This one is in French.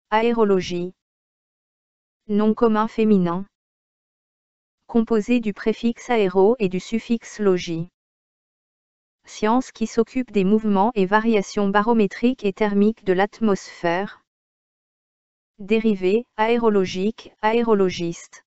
Aérologie. Nom commun féminin. Composé du préfixe aéro et du suffixe logie. Science qui s'occupe des mouvements et variations barométriques et thermiques de l'atmosphère. Dérivé, aérologique, aérologiste.